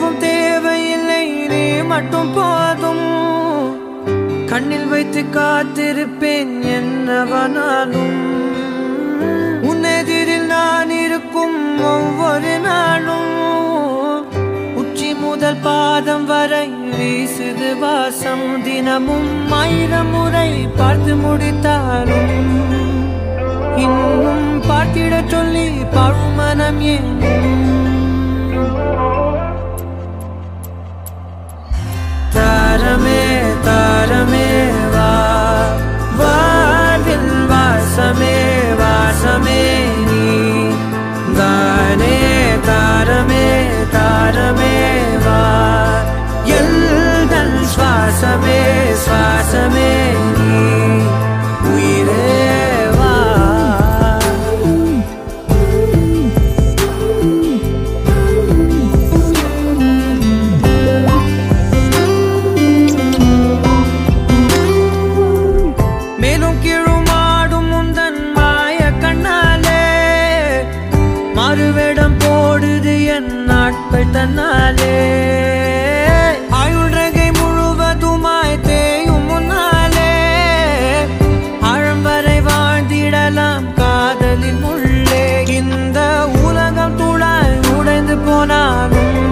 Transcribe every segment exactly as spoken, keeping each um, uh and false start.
எதுவும் தேவையில்லை, நீ மட்டும் போதும். கண்ணில் வைத்து காத்திருப்பேன் என்னவனாலும். உன்னெதிரில் நான் இருக்கும் ஒவ்வொரு நாளும். உச்சி முதல் பாதம் வரை வீசுது வாசம். தினமும் ஆயிரம் முறை பார்த்து முடித்தாலும் இன்னும் பார்த்திட சொல்லி பழுமனம் ஏன்? தாரமே தாரமே வா, வாழ்வில் வாசமே வாசமே நீ தானே. தாரமே தாரமே வா, எல்தல் சுவாசமே சுவாசமே நீ உயிரே வா. மேலும் கீழுமாடும் முந்தன் மாய கண்ணாலே மாறுவேடம் போடுது என் நாட்கள் தன்னாலே. ஆயுள் ரகை முழுவதுமாய் தேயும் முன்னாலே ஆழம் வரை வாழ்ந்திடலாம் காதலின் உள்ளே. இந்த உலகம் துளாய் உடைந்து போனாலும்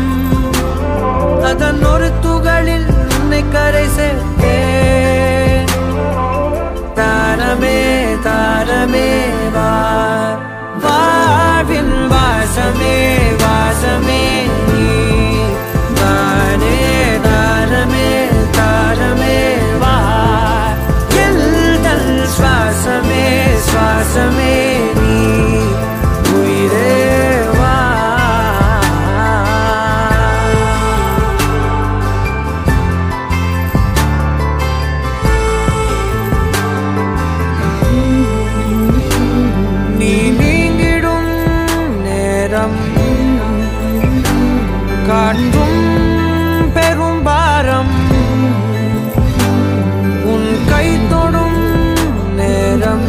அதன் ஒரு துகளில் உன்னை கரை சேர்த்தேன். தாரமே தாரமே வா, வாழ்வின் வாசமே வாசமே நீ தானே. தாரமே தாரமே வா, எல்தல் சுவாசமே சுவாசமே நீ உயிரே வா. நீ நீங்கிடும் நேரம் காற்றும் பெரும் பாரம். உன் கை தொடும் நேரம்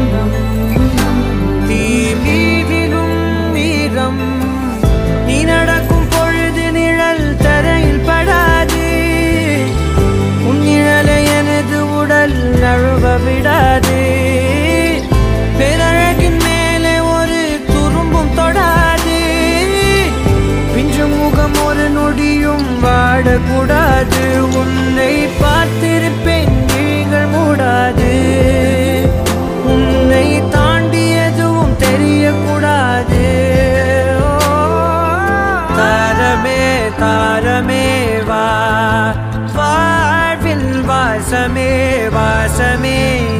தீ மீதிடும் வீரம். நீ நடக்கும் பொழுது நிழல் தரையில் படாது. உன் நிழலை எனது உடல் நழுவ விடாது. பேரழகின் மேலே ஒரு துரும்பும் தொடாது. பிஞ்சு முகம் ஒரு நொடியும் வாடக்கூடாது. உன்னை பார்த்திருப்பேன் விழிகள் மூடாது. உன்னை தாண்டி எதுவும் தெரியக்கூடாது. தாரமே தாரமே வா, வாழ்வில் வாசமே வாசமே